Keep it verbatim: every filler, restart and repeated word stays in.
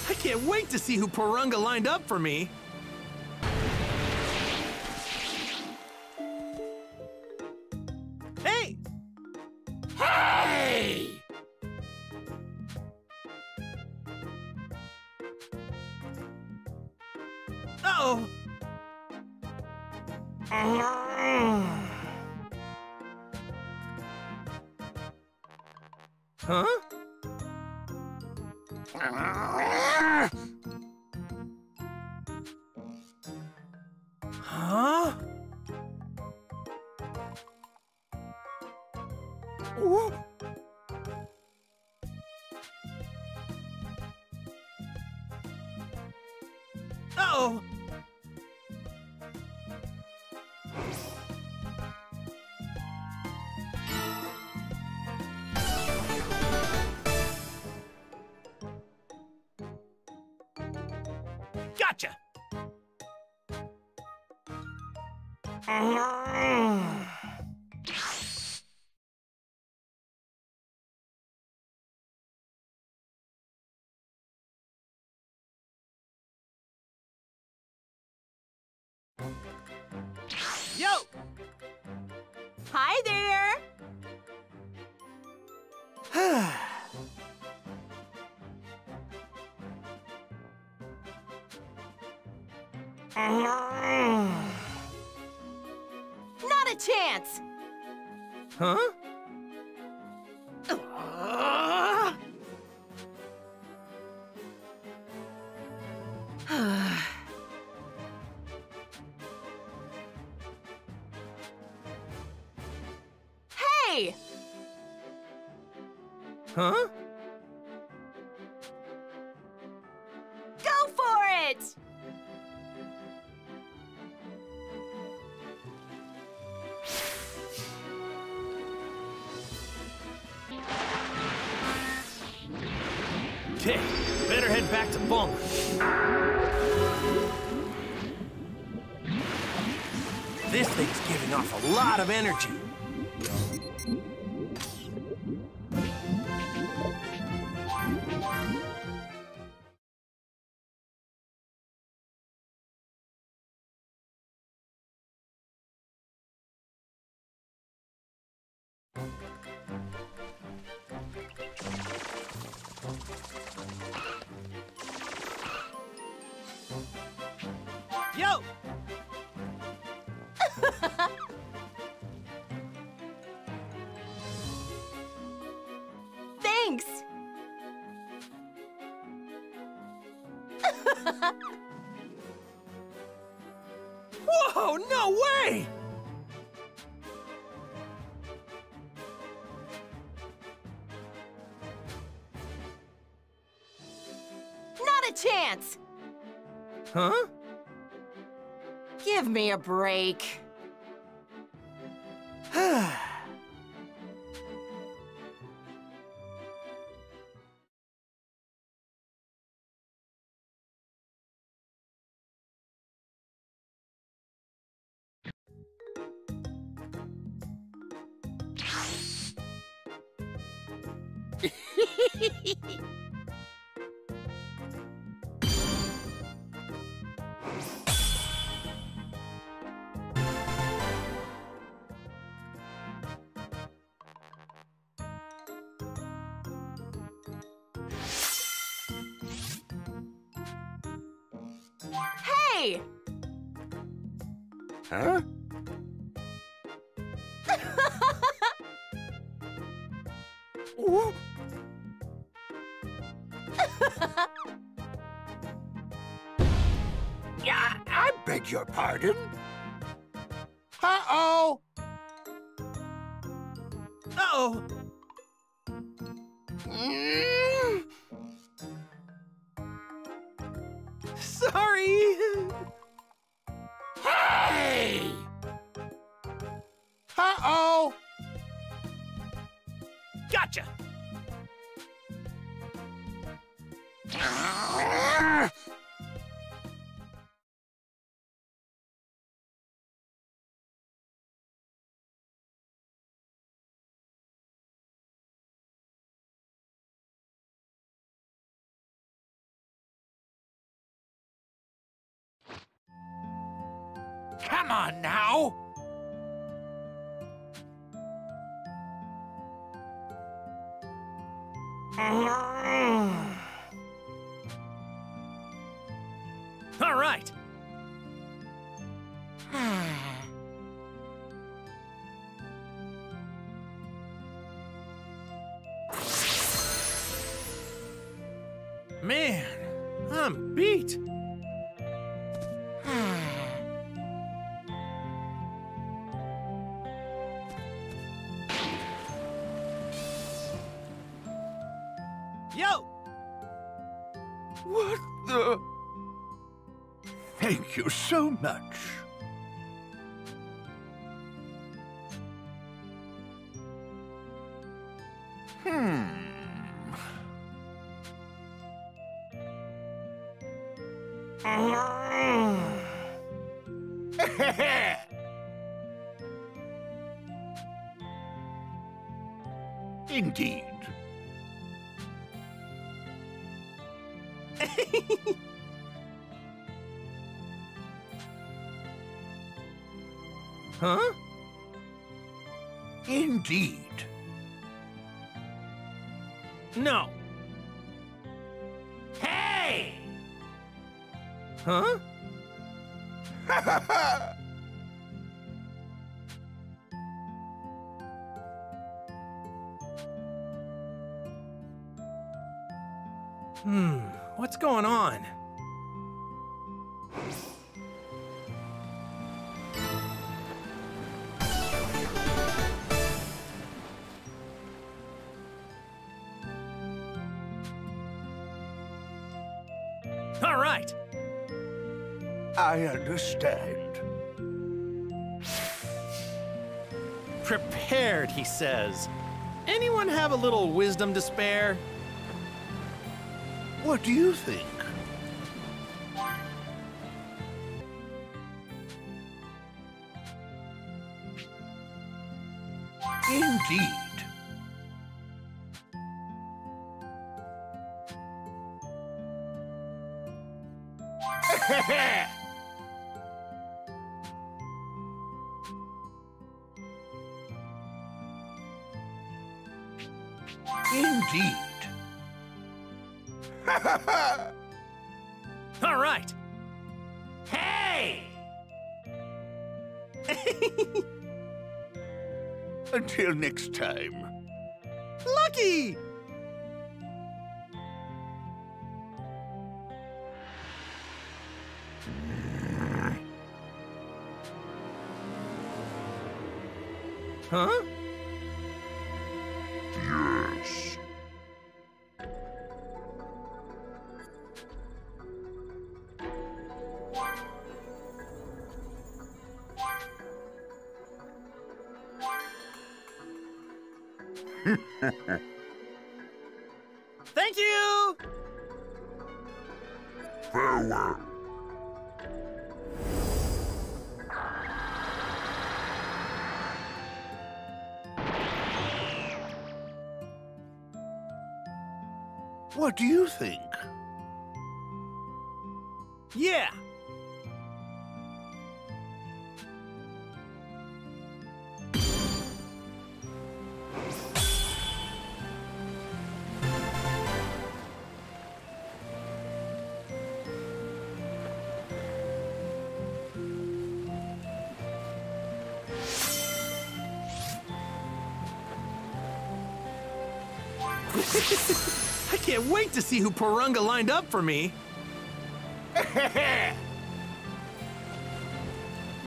I can't wait to see who Porunga lined up for me. Hey! Hey! Uh-oh! Huh? Huh? Ooh. Uh-oh! Gotcha! Yo! Hi there! Not a chance! Huh? Hey! Huh? Go for it! Okay, better head back to Bulma. This thing's giving off a lot of energy. Yo! Thanks! Whoa, no way! Not a chance! Huh? Give me a break. Hey! Huh? Ooh. Yeah, I beg your pardon. Uh-oh! Uh-oh! Mm. Sorry! Hey! Uh-oh! Gotcha! Come on now. All right. Man, I'm beat. Yo! What the? Thank you so much. Hmm. Indeed. Huh? Indeed. No. Hey! Huh? Hmm, what's going on? All right. I understand. Prepared, he says. Anyone have a little wisdom to spare? What do you think? Indeed. Indeed. All right. Hey! Until next time. Lucky! Huh? Yes. Thank you! Farewell. What do you think? Yeah. I can't wait to see who Porunga lined up for me.